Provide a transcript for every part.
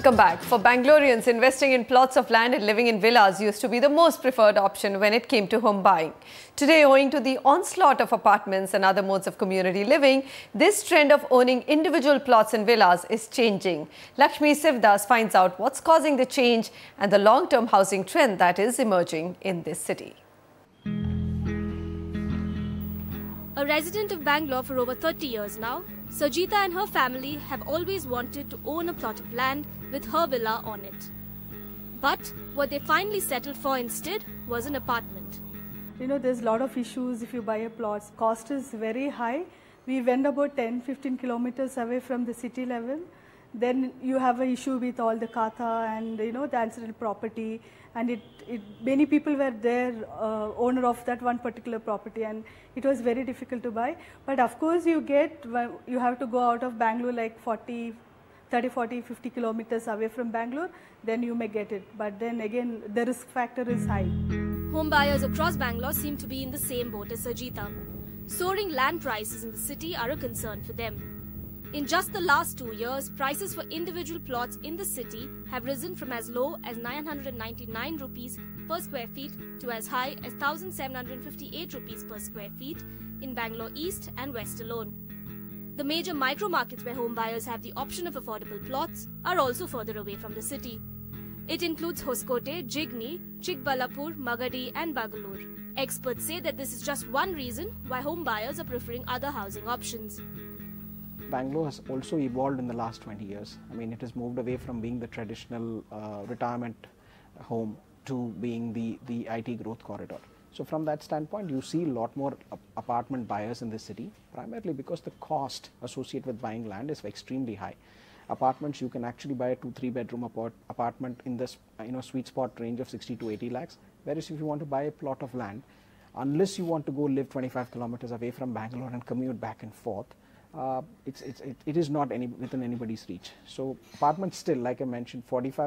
Welcome back. For Bangaloreans, investing in plots of land and living in villas used to be the most preferred option when it came to home buying. Today, owing to the onslaught of apartments and other modes of community living, this trend of owning individual plots and villas is changing. Lakshmi Sivdas finds out what's causing the change and the long-term housing trend that is emerging in this city. A resident of Bangalore for over 30 years now, Sajita and her family have always wanted to own a plot of land with her villa on it. But what they finally settled for instead was an apartment. You know, there's a lot of issues if you buy a plot. Cost is very high. We went about 10-15 kilometers away from the city level. Then you have an issue with all the kata and, you know, the ancestral property. And many people were there, owner of that one particular property, and it was very difficult to buy. But of course, you have to go out of Bangalore like 30, 40, 50 kilometers away from Bangalore, then you may get it. But then again, the risk factor is high. Home buyers across Bangalore seem to be in the same boat as Sajita. Soaring land prices in the city are a concern for them. In just the last 2 years, prices for individual plots in the city have risen from as low as 999 rupees per square feet to as high as 1,758 rupees per square feet in Bangalore East and West alone. The major micro markets where home buyers have the option of affordable plots are also further away from the city. It includes Hoskote, Jigni, Chikbalapur, Magadi and Bangalore. Experts say that this is just one reason why home buyers are preferring other housing options. Bangalore has also evolved in the last 20 years. I mean, it has moved away from being the traditional retirement home to being the IT growth corridor. So from that standpoint, you see a lot more apartment buyers in the city, primarily because the cost associated with buying land is extremely high. Apartments, you can actually buy a 2-3 bedroom apartment in this sweet spot range of 60 to 80 lakhs. Whereas if you want to buy a plot of land, unless you want to go live 25 kilometers away from Bangalore and commute back and forth, it is not within anybody's reach. So apartments still, like I mentioned,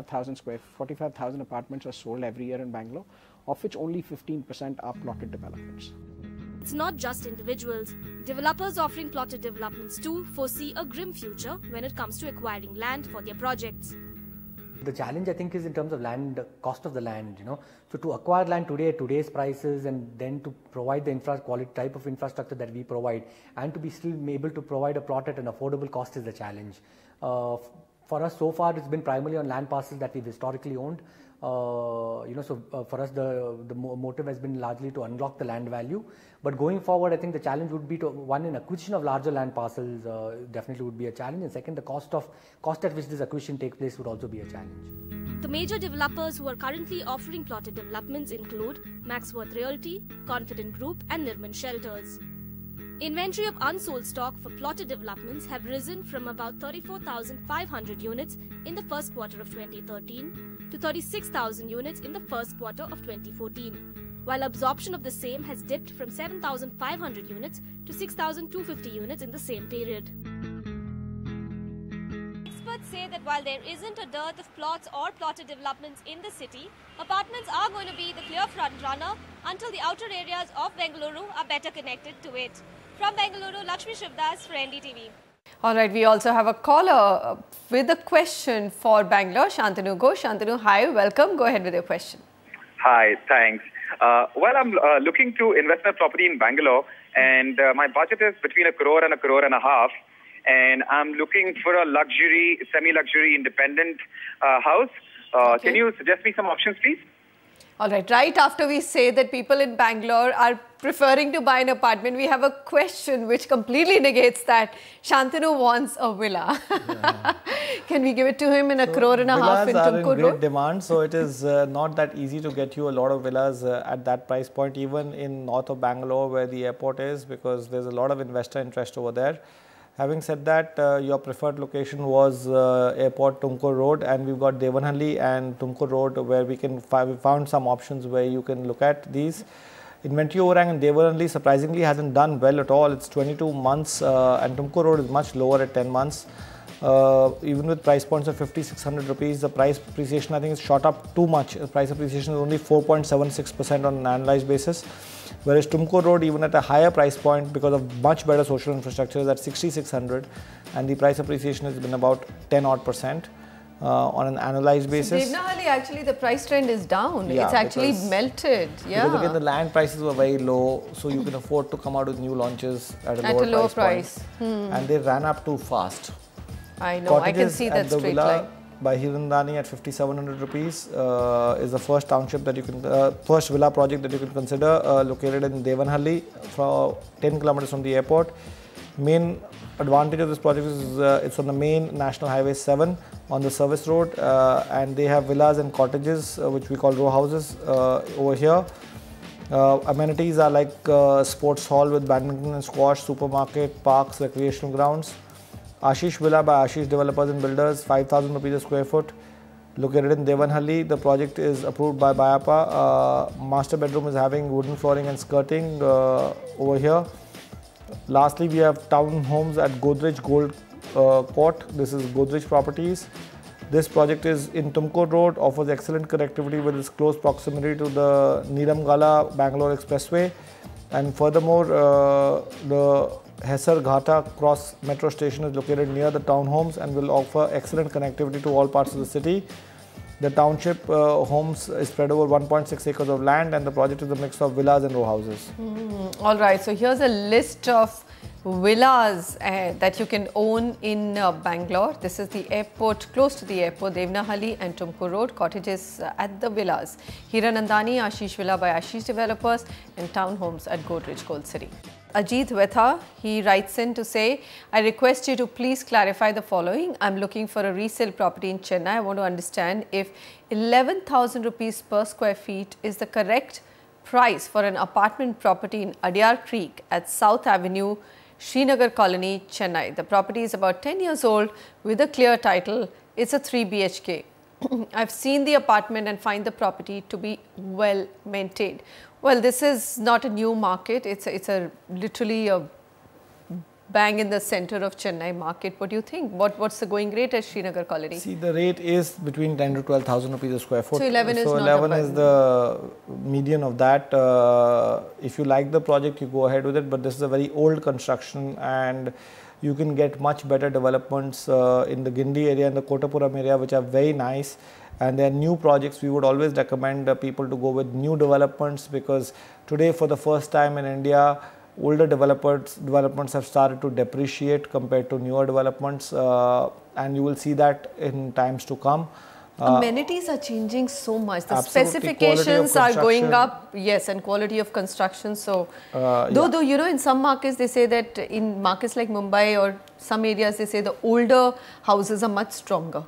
45,000 apartments are sold every year in Bangalore, of which only 15% are plotted developments. It's not just individuals. Developers offering plotted developments too foresee a grim future when it comes to acquiring land for their projects. The challenge, I think, is in terms of land, cost of the land, So to acquire land today at today's prices and then to provide the quality type of infrastructure that we provide and to be still able to provide a plot at an affordable cost is the challenge. For us, so far, it's been primarily on land parcels that we've historically owned. For us, the motive has been largely to unlock the land value. But going forward, I think the challenge would be to, one, in acquisition of larger land parcels definitely would be a challenge. And second, the cost at which this acquisition takes place would also be a challenge. The major developers who are currently offering plotted developments include Maxworth Realty, Confident Group and Nirman Shelters. Inventory of unsold stock for plotted developments have risen from about 34,500 units in the first quarter of 2013 to 36,000 units in the first quarter of 2014, while absorption of the same has dipped from 7,500 units to 6,250 units in the same period. Experts say that while there isn't a dearth of plots or plotted developments in the city, apartments are going to be the clear front runner until the outer areas of Bengaluru are better connected to it. From Bengaluru, Lakshmi Sivdas for NDTV. All right, we also have a caller with a question for Bangalore, Shantanu Ghosh. Shantanu, hi, welcome. Go ahead with your question. Hi, thanks. Well, I'm looking to invest in a property in Bangalore, and my budget is between 1 crore and 1.5 crores, and I'm looking for a luxury, semi-luxury independent house. Okay. Can you suggest me some options, please? All right, right after we say that people in Bangalore are preferring to buy an apartment, we have a question which completely negates that. Shantanu wants a villa. Yeah. Can we give it to him in 1.5 crore in Tumkur Road? Villas are in great demand, so it is not that easy to get you a lot of villas at that price point, even in north of Bangalore where the airport is, because there's a lot of investor interest over there. Having said that, your preferred location was Airport Tumkur Road, and we've got Devanahalli and Tumkur Road where we found some options where you can look at these. Inventory overhang in Devanahalli surprisingly hasn't done well at all. It's 22 months and Tumkur Road is much lower at 10 months. Even with price points of 5,600 rupees, the price appreciation I think is shot up too much. The price appreciation is only 4.76% on an annualized basis. Whereas Tumkur Road, even at a higher price point, because of much better social infrastructure, is at 6,600, and the price appreciation has been about 10% odd. on an annualized basis. So Devnahalli, actually the price trend is down. Yeah, it's actually melted. Yeah. Because again the land prices were very low, so you can afford to come out with new launches at a lower price. And they ran up too fast. I know, I can see that at the straight villa line. by Hirandani at 5,700 rupees is the first township that you can, first villa project that you can consider, located in Devanahalli, from 10 kilometers from the airport. Main advantage of this project is it's on the main National Highway 7 on the service road, and they have villas and cottages which we call row houses over here. Amenities are like sports hall with badminton and squash, supermarket, parks, recreational grounds. Ashish Villa by Ashish Developers and Builders, 5,000 rupees a square foot, located in Devanahalli. The project is approved by Bayapa. Master bedroom is having wooden flooring and skirting over here. Lastly, we have townhomes at Godrej Gold Court. This is Godrej Properties. This project is in Tumkur Road, offers excellent connectivity with its close proximity to the Neelamgala Bangalore Expressway. And furthermore, the Hesar Ghata Cross Metro Station is located near the townhomes and will offer excellent connectivity to all parts of the city. The township homes is spread over 1.6 acres of land, and the project is a mix of villas and row houses. All right, so here's a list of villas that you can own in Bangalore. This is the airport, close to the airport, Devnahalli and Tumkur Road. Cottages at the villas, Hiranandani, Ashish Villa by Ashish Developers, and townhomes at Godrej Gold City. Ajit Vetha, he writes in to say, I request you to please clarify the following. I'm looking for a resale property in Chennai. I want to understand if 11,000 rupees per square feet is the correct price for an apartment property in Adyar Creek at South Avenue, Srinagar Colony, Chennai. The property is about 10 years old with a clear title. It's a 3 BHK. I've seen the apartment and find the property to be well maintained. Well, this is not a new market. It's literally a bang in the center of Chennai market. What do you think? What's the going rate at Srinagar Colony? See, the rate is between 10 to 12,000 rupees a square foot. So 11 is not 11 is the median of that. If you like the project, you go ahead with it. But this is a very old construction, and you can get much better developments in the Gindi area and the Kottapuram area, which are very nice. And there are new projects. We would always recommend people to go with new developments, because today, for the first time in India, older developments have started to depreciate compared to newer developments, and you will see that in times to come. Amenities are changing so much. The Absolutely. specifications are going up. Yes, and quality of construction. So, though you know, in some markets they say that in markets like Mumbai or some areas they say the older houses are much stronger.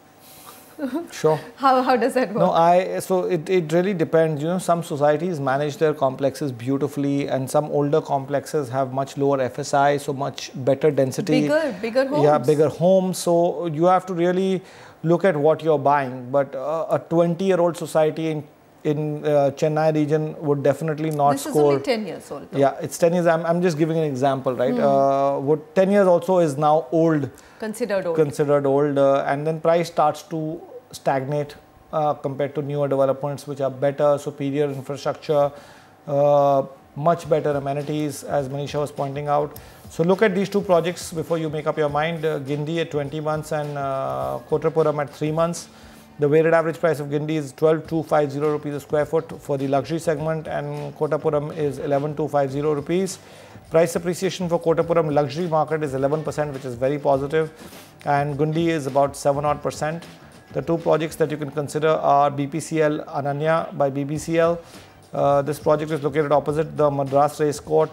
Sure. How does that work? No, so it really depends. You know, some societies manage their complexes beautifully, and some older complexes have much lower FSI, so much better density. Bigger homes. Yeah, bigger homes. So you have to really look at what you're buying. But a 20-year-old society in Chennai region would definitely not score. This is only 10 years old. Though. Yeah, it's 10 years. I'm just giving an example, right? 10 years also is now old. Considered old. And then price starts to stagnate compared to newer developments, which are better, superior infrastructure, much better amenities, as Manisha was pointing out. So look at these two projects before you make up your mind. Gindi at 20 months and Kottapuram at 3 months. The weighted average price of Gindi is 12,250 rupees a square foot for the luxury segment, and Kottapuram is 11,250 rupees. Price appreciation for Kottapuram luxury market is 11%, which is very positive, and Gundi is about 7%. The two projects that you can consider are BPCL Ananya by BBCL. This project is located opposite the Madras Race Course,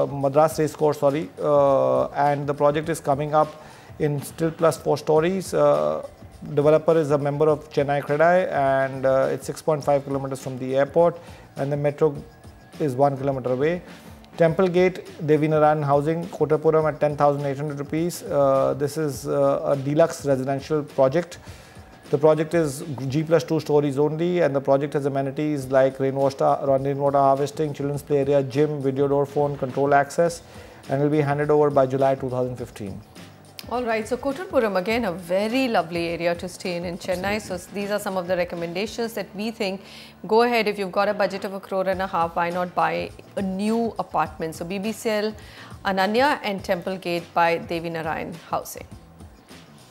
and the project is coming up in still plus 4 stories. Developer is a member of Chennai Credai, and it's 6.5 kilometers from the airport, and the metro is 1 kilometer away. Temple Gate, Devi Narayan Housing, Kottapuram at 10,800 rupees. This is a deluxe residential project. The project is G+2 stories only, and the project has amenities like rainwater harvesting, children's play area, gym, video door phone, control access, and will be handed over by July 2015. All right, so Kottapuram, again, a very lovely area to stay in Chennai. So these are some of the recommendations that we think. Go ahead, if you've got a budget of £1.5 crore, why not buy a new apartment? So BBCL Ananya and Temple Gate by Devi Narayan Housing.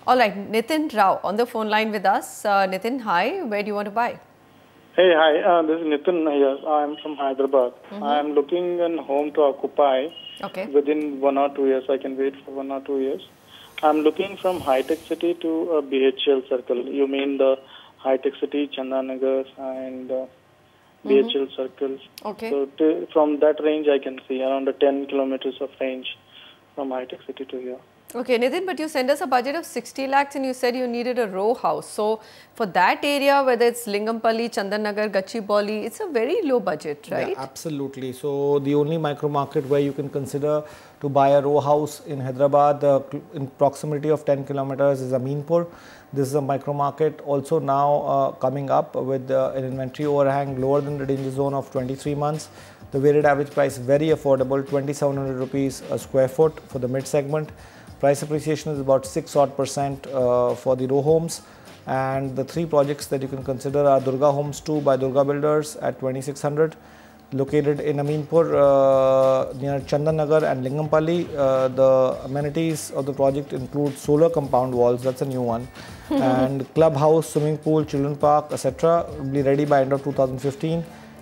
All right, Nitin Rao on the phone line with us. Nitin, hi. Where do you want to buy? Hey, hi. This is Nitin here. I'm from Hyderabad. I'm looking a home to occupy within 1 or 2 years. I can wait for 1 or 2 years. I'm looking from High-Tech City to BHL Circle. You mean the High-Tech City, Chandanagar and BHL Circles. Okay. So from that range, I can see around 10 kilometers of range from High-Tech City to here. Okay, Nitin, but you sent us a budget of 60 lakhs and you said you needed a row house. So for that area, whether it's Lingampalli, Chandanagar, Gachibowli, it's a very low budget, right? Yeah, absolutely. So the only micro market where you can consider to buy a row house in Hyderabad in proximity of 10 kilometers is Aminpur. This is a micro market also now coming up with an inventory overhang lower than the danger zone of 23 months. The weighted average price very affordable, 2,700 rupees a square foot for the mid segment. Price appreciation is about 6% for the row homes, and the 3 projects that you can consider are Durga Homes 2 by Durga Builders at 2,600, located in Aminpur near Chandanagar and Lingampalli. The amenities of the project include solar compound walls, that's a new one, and clubhouse, swimming pool, children park, etc. will be ready by end of 2015.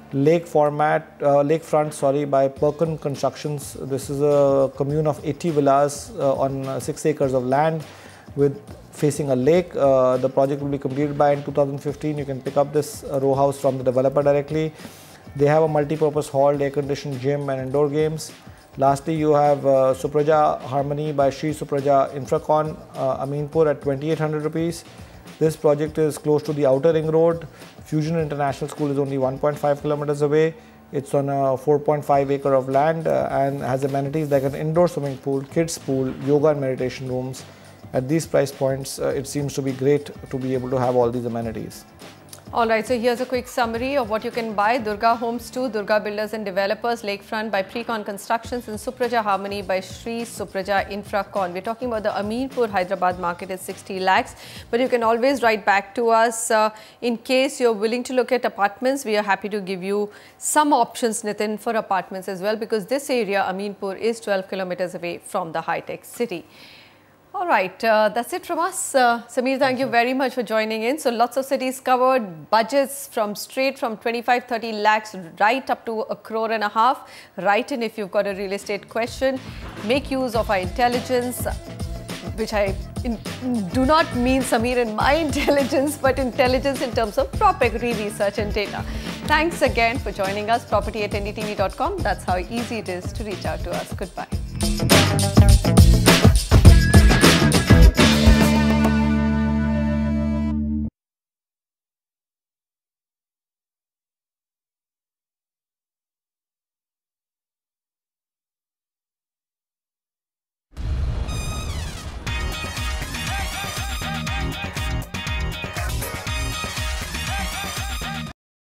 Lakefront by Perkin Constructions. This is a commune of 80 villas on 6 acres of land with facing a lake. The project will be completed by in 2015. You can pick up this row house from the developer directly. They have a multi-purpose hall, air-conditioned gym and indoor games. Lastly, you have Supraja Harmony by Sri Supraja Infracon, Aminpur at 2,800 rupees. This project is close to the outer ring road. Fusion International School is only 1.5 kilometers away. It's on a 4.5 acre of land and has amenities like an indoor swimming pool, kids pool, yoga and meditation rooms. At these price points, it seems to be great to be able to have all these amenities. All right, so here's a quick summary of what you can buy. Durga Homes 2, Durga Builders and Developers, Lakefront by Precon Constructions, and Supraja Harmony by Sri Supraja Infracon. We're talking about the Aminpur Hyderabad market is 60 lakhs, but you can always write back to us in case you're willing to look at apartments. We are happy to give you some options, Nitin, for apartments as well, because this area, Aminpur, is 12 kilometers away from the high-tech city. All right, that's it from us. Samir, thank you very much for joining in. So lots of cities covered, budgets straight from 25-30 lakhs right up to 1.5 crore. Write in if you've got a real estate question. Make use of our intelligence, which I do not mean Samir and my intelligence, but intelligence in terms of property research and data. Thanks again for joining us. Property@ndtv.com. That's how easy it is to reach out to us. Goodbye.